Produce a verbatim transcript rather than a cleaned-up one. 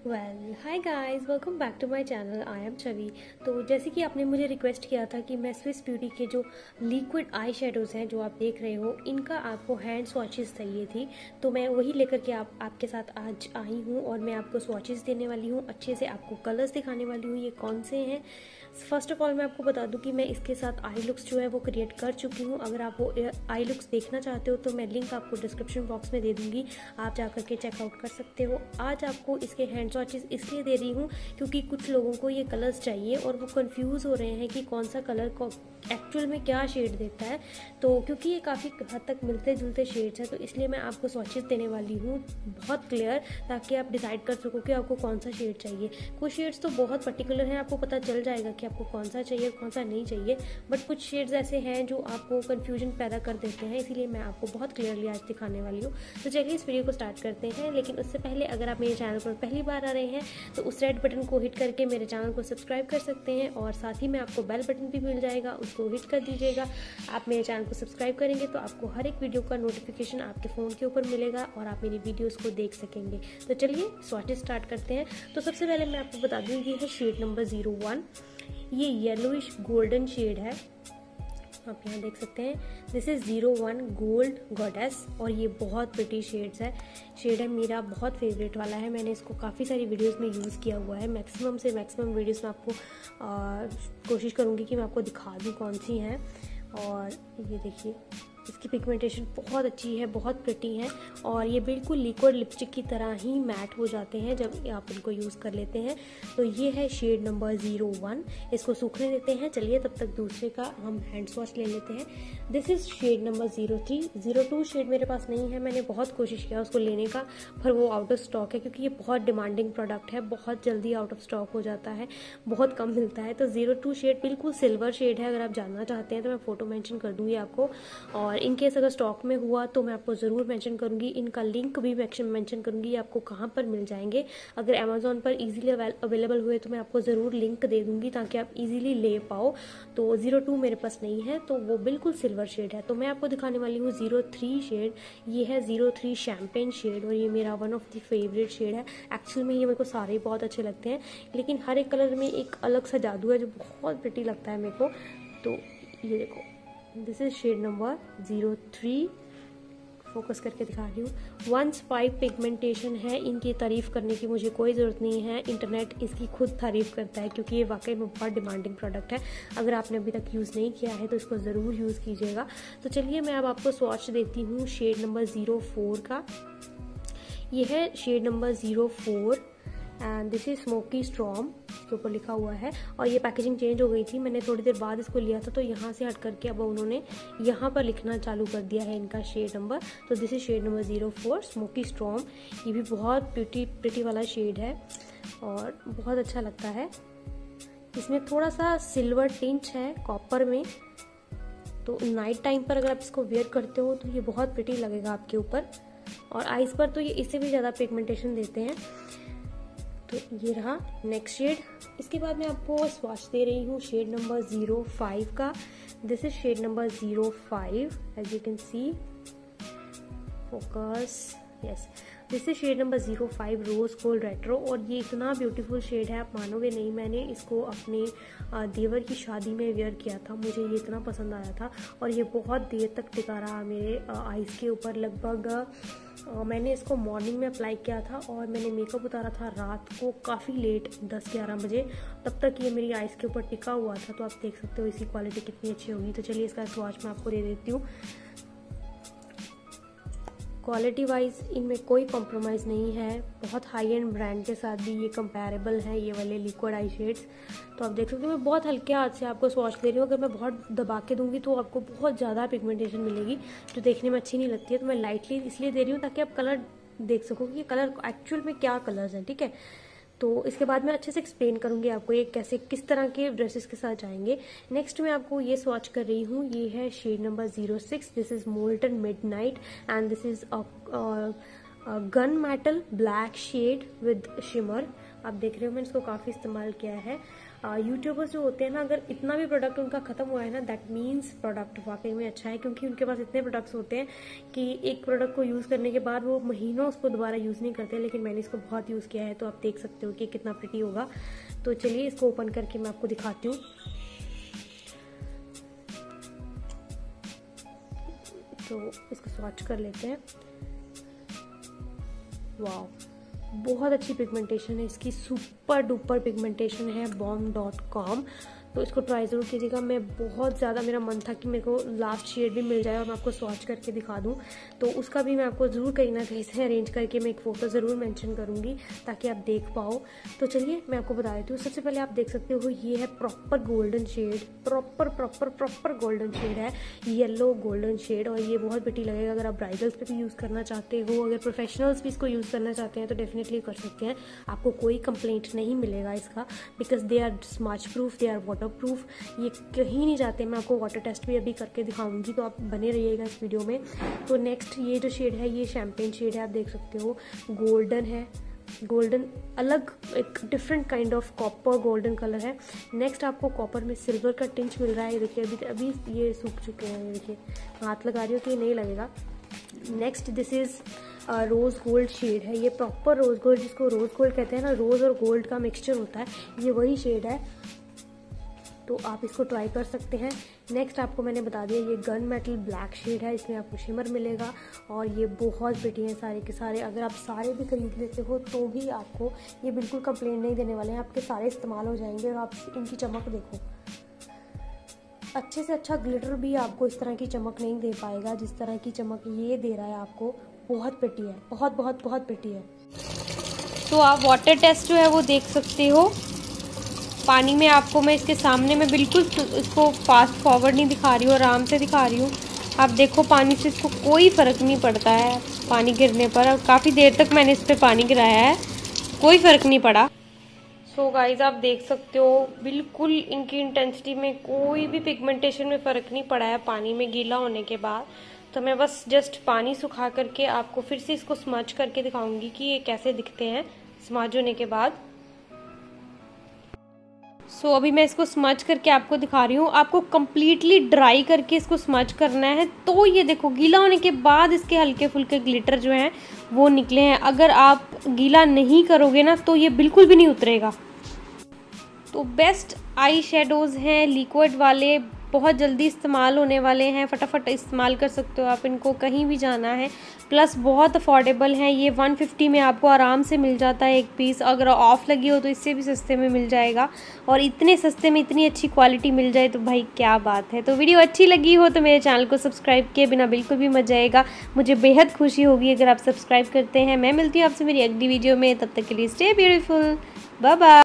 Well hi guys, welcome back to my channel. I am Chhavi. तो जैसे कि आपने मुझे रिक्वेस्ट किया था कि मैं स्विस ब्यूटी के जो लिक्विड आई शेडोज़ हैं जो आप देख रहे हो, इनका आपको हैंड स्वॉचेस चाहिए थी, तो मैं वही लेकर के आप आपके साथ आज आई हूँ और मैं आपको स्वॉचेस देने वाली हूँ, अच्छे से आपको कलर्स दिखाने वाली हूँ ये कौन से हैं। फर्स्ट ऑफ ऑल मैं आपको बता दूं कि मैं इसके साथ आई लुक्स जो है वो क्रिएट कर चुकी हूँ। अगर आप वो आई लुक्स देखना चाहते हो तो मैं लिंक आपको डिस्क्रिप्शन बॉक्स में दे दूंगी, आप जाकर के चेकआउट कर सकते हो। आज आपको इसके हैंड स्वॉचेस इसलिए दे रही हूँ क्योंकि कुछ लोगों को ये कलर्स चाहिए और वो कंफ्यूज हो रहे हैं कि कौन सा कलर को एक्चुअल में क्या शेड देता है। तो क्योंकि ये काफ़ी हद तक मिलते जुलते शेड्स हैं, तो इसलिए मैं आपको स्वॉचेस देने वाली हूँ बहुत क्लियर, ताकि आप डिसाइड कर सको कि आपको कौन सा शेड चाहिए। कुछ शेड्स तो बहुत पर्टिकुलर हैं, आपको पता चल जाएगा कि आपको कौन सा चाहिए कौन सा नहीं चाहिए, बट कुछ शेड्स ऐसे हैं जो आपको कन्फ्यूजन पैदा कर देते हैं, इसीलिए मैं आपको बहुत क्लियरली आज दिखाने वाली हूँ। तो चलिए इस वीडियो को स्टार्ट करते हैं, लेकिन उससे पहले अगर आप मेरे चैनल पर पहली बार आ रहे हैं तो उस रेड बटन को हिट करके मेरे चैनल को सब्सक्राइब कर सकते हैं, और साथ ही में आपको बेल बटन भी मिल जाएगा, उसको हिट कर दीजिएगा। आप मेरे चैनल को सब्सक्राइब करेंगे तो आपको हर एक वीडियो का नोटिफिकेशन आपके फ़ोन के ऊपर मिलेगा और आप मेरी वीडियोस को देख सकेंगे। तो चलिए स्वॉचेस स्टार्ट करते हैं। तो सबसे पहले मैं आपको बता दूँ ये है शेड नंबर ज़ीरो वन। ये येलोइश गोल्डन शेड है, आप यहाँ देख सकते हैं। This is zero one gold goddess, और ये बहुत प्रिटी शेड्स है शेड है मेरा बहुत फेवरेट वाला है। मैंने इसको काफ़ी सारी वीडियोस में यूज़ किया हुआ है। मैक्सिमम से मैक्सिमम वीडियोस में आपको आ, कोशिश करूँगी कि मैं आपको दिखा दूँ कौन सी हैं। और ये देखिए, इसकी पिगमेंटेशन बहुत अच्छी है, बहुत प्रिटी है, और ये बिल्कुल लिक्विड लिपस्टिक की तरह ही मैट हो जाते हैं जब आप इनको यूज़ कर लेते हैं। तो ये है शेड नंबर ज़ीरो वन। इसको सूखने देते हैं। चलिए तब तक दूसरे का हम हैंड वॉश ले लेते हैं। This is shade number zero three. Zero two shade मेरे पास नहीं है, मैंने बहुत कोशिश किया उसको लेने का, पर वो आउट ऑफ स्टॉक है, क्योंकि ये बहुत डिमांडिंग प्रोडक्ट है, बहुत जल्दी आउट ऑफ स्टॉक हो जाता है, बहुत कम मिलता है। तो ज़ीरो टू शेड बिल्कुल सिल्वर शेड है। अगर आप जानना चाहते हैं तो मैं फोटो मेंशन कर दूंगी आपको, और इन केस अगर स्टॉक में हुआ तो मैं आपको ज़रूर मेंशन करूंगी। इनका लिंक भी मेंशन करूंगी आपको कहाँ पर मिल जाएंगे। अगर अमेजोन पर इजीली अवेलेबल हुए तो मैं आपको ज़रूर लिंक दे दूंगी ताकि आप इजीली ले पाओ। तो ज़ीरो टू मेरे पास नहीं है, तो वो बिल्कुल सिल्वर शेड है। तो मैं आपको दिखाने वाली हूँ ज़ीरो थ्री शेड। ये है ज़ीरो थ्री शैम्पेन शेड, और ये मेरा one of the favourite shade है। एक्चुअल में ये मेरे को सारे ही बहुत अच्छे लगते हैं, लेकिन हर एक कलर में एक अलग सा जादू है जो बहुत प्रिटी लगता है मेरे को। तो ये देखो, this is shade number zero three. Focus करके दिखा रही हूँ। वन स्पाइक पिगमेंटेशन है, इनकी तारीफ करने की मुझे कोई ज़रूरत नहीं है, इंटरनेट इसकी खुद तारीफ करता है, क्योंकि ये वाकई में बहुत डिमांडिंग प्रोडक्ट है। अगर आपने अभी तक यूज़ नहीं किया है तो इसको ज़रूर यूज़ कीजिएगा। तो चलिए मैं अब आपको स्वॉच देती हूँ शेड नंबर ज़ीरो फोर का। ये है shade number zero four and this is smoky storm, इसके ऊपर लिखा हुआ है। और ये पैकेजिंग चेंज हो गई थी, मैंने थोड़ी देर बाद इसको लिया था, तो यहाँ से हट करके अब उन्होंने यहाँ पर लिखना चालू कर दिया है इनका शेड नंबर। तो this is shade number zero four smoky storm. ये भी बहुत प्रिटी प्रिटी वाला शेड है और बहुत अच्छा लगता है। इसमें थोड़ा सा सिल्वर टिंच है कॉपर में, तो नाइट टाइम पर अगर आप इसको वेयर करते हो तो ये बहुत प्रिटी लगेगा आपके ऊपर, और आइज पर तो ये इससे भी ज़्यादा पिगमेंटेशन देते हैं। तो ये रहा नेक्स्ट शेड। इसके बाद मैं आपको स्वॉच दे रही हूँ शेड नंबर ज़ीरो फाइव का। This is shade number zero five, as you can see. Focus, yes, this is shade number zero five rose gold retro. और ये इतना ब्यूटीफुल शेड है, आप मानोगे नहीं, मैंने इसको अपने देवर की शादी में वेयर किया था, मुझे ये इतना पसंद आया था, और ये बहुत देर तक टिका रहा मेरे आईज के ऊपर। लगभग मैंने इसको मॉर्निंग में अप्लाई किया था और मैंने मेकअप उतारा था रात को काफ़ी लेट, दस ग्यारह बजे, तब तक ये मेरी आइज़ के ऊपर टिका हुआ था। तो आप देख सकते हो इसकी क्वालिटी कितनी अच्छी होगी। तो चलिए इसका स्वॉच मैं आपको दे देती हूँ। क्वालिटी वाइज इनमें कोई कॉम्प्रोमाइज़ नहीं है, बहुत हाई एंड ब्रांड के साथ भी ये कंपैरेबल है, ये वाले लिक्विड आई शेड्स। तो आप देख सकते हो मैं बहुत हल्के हाथ से आपको स्वॉच दे रही हूँ। अगर मैं बहुत दबा के दूंगी तो आपको बहुत ज़्यादा पिगमेंटेशन मिलेगी जो देखने में अच्छी नहीं लगती है। तो मैं लाइटली इसलिए दे रही हूँ ताकि आप कलर देख सको कि कलर एक्चुअल में क्या कलर्स हैं, ठीक है। तो इसके बाद मैं अच्छे से एक्सप्लेन करूंगी आपको ये कैसे किस तरह के ड्रेसेस के साथ जाएंगे। नेक्स्ट मैं आपको ये स्वॉच कर रही हूँ, ये है shade number zero six. This is molten midnight and this is gun metal black shade with shimmer. आप देख रहे हो मैंने इसको काफ़ी इस्तेमाल किया है। यूट्यूबर्स जो होते हैं ना, अगर इतना भी प्रोडक्ट उनका खत्म हुआ है ना, दैट मीन्स प्रोडक्ट वाकई में अच्छा है, क्योंकि उनके पास इतने प्रोडक्ट्स होते हैं कि एक प्रोडक्ट को यूज़ करने के बाद वो महीनों उसको दोबारा यूज़ नहीं करते। लेकिन मैंने इसको बहुत यूज़ किया है, तो आप देख सकते हो कि कितना प्रिटी होगा। तो चलिए इसको ओपन करके मैं आपको दिखाती हूँ। तो इसको स्वॉच कर लेते हैं। वाह, बहुत अच्छी पिगमेंटेशन है इसकी, सुपर डुपर पिगमेंटेशन है बॉम डॉट कॉम। तो इसको ट्राई ज़रूर कीजिएगा। मैं बहुत ज़्यादा मेरा मन था कि मेरे को लास्ट शेड भी मिल जाए और मैं आपको स्वॉच करके दिखा दूं, तो उसका भी मैं आपको ज़रूर कहीं ना कहीं से अरेंज करके मैं एक फ़ोटो ज़रूर मेंशन करूंगी ताकि आप देख पाओ। तो चलिए मैं आपको बता देती हूँ। सबसे पहले आप देख सकते हो ये है proper golden shade, proper proper proper golden shade है, येलो गोल्डन शेड। और ये बहुत प्रिटी लगेगा अगर आप ब्राइडल्स पे भी यूज़ करना चाहते हो। अगर प्रोफेशनल्स भी इसको यूज़ करना चाहते हैं तो डेफिनेटली कर सकते हैं। आपको कोई कंप्लेंट नहीं मिलेगा इसका, because they are smudge proof, they are water proof, ये कहीं नहीं जाते। मैं आपको वाटर टेस्ट भी अभी करके दिखाऊंगी, तो आप बने रहिएगा इस वीडियो में। तो नेक्स्ट ये जो शेड है ये शैम्पेन शेड है, आप देख सकते हो गोल्डन है, गोल्डन अलग एक different kind of copper golden colour है। नेक्स्ट आपको कॉपर में सिल्वर का टिंच मिल रहा है। ये देखिए अभी अभी ये सूख चुके हैं, ये देखिए हाथ लगा रही हो तो ये नहीं लगेगा। Next this is rose gold shade है, ये प्रॉपर रोज़ गोल्ड, जिसको रोज़ गोल्ड कहते हैं ना, रोज़ और गोल्ड का मिक्सचर होता है, ये वही शेड है। तो आप इसको ट्राई कर सकते हैं। नेक्स्ट आपको मैंने बता दिया ये गन मेटल ब्लैक शेड है, इसमें आपको शिमर मिलेगा और ये बहुत प्रिटी हैं सारे के सारे। अगर आप सारे भी खरीद लेते हो तो भी आपको ये बिल्कुल कंप्लेंट नहीं देने वाले हैं, आपके सारे इस्तेमाल हो जाएंगे। और आप इनकी चमक देखो, अच्छे से अच्छा ग्लिटर भी आपको इस तरह की चमक नहीं दे पाएगा जिस तरह की चमक ये दे रहा है आपको। बहुत प्रिटी है, बहुत बहुत बहुत प्रिटी है। तो आप वाटर टेस्ट जो है वो देख सकते हो। पानी में आपको मैं इसके सामने में बिल्कुल इसको फास्ट फॉरवर्ड नहीं दिखा रही हूँ, आराम से दिखा रही हूँ। आप देखो पानी से इसको कोई फ़र्क नहीं पड़ता है पानी गिरने पर। और काफ़ी देर तक मैंने इस पर पानी गिराया है, कोई फ़र्क नहीं पड़ा। सो so गाइज आप देख सकते हो बिल्कुल इनकी इंटेंसिटी में कोई भी पिगमेंटेशन में फ़र्क नहीं पड़ा है पानी में गीला होने के बाद। तो मैं बस जस्ट पानी सुखा करके आपको फिर से इसको स्मच करके दिखाऊंगी कि ये कैसे दिखते हैं स्मच होने के बाद। सो so, अभी मैं इसको स्मच करके आपको दिखा रही हूँ। आपको कम्प्लीटली ड्राई करके इसको स्मच करना है। तो ये देखो गीला होने के बाद इसके हल्के फुल्के ग्लिटर जो हैं वो निकले हैं। अगर आप गीला नहीं करोगे ना तो ये बिल्कुल भी नहीं उतरेगा। तो बेस्ट आई शेडोज़ हैं लिक्विड वाले, बहुत जल्दी इस्तेमाल होने वाले हैं, फटाफट इस्तेमाल कर सकते हो आप इनको, कहीं भी जाना है। प्लस बहुत अफोर्डेबल हैं, ये वन फिफ्टी में आपको आराम से मिल जाता है एक पीस। अगर ऑफ़ लगी हो तो इससे भी सस्ते में मिल जाएगा। और इतने सस्ते में इतनी अच्छी क्वालिटी मिल जाए तो भाई क्या बात है। तो वीडियो अच्छी लगी हो तो मेरे चैनल को सब्सक्राइब किए बिना बिल्कुल भी मत जाएगा, मुझे बेहद खुशी होगी अगर आप सब्सक्राइब करते हैं। मैं मिलती हूँ आपसे मेरी अगली वीडियो में, तब तक के लिए स्टे ब्यूटीफुल, बाय बाय।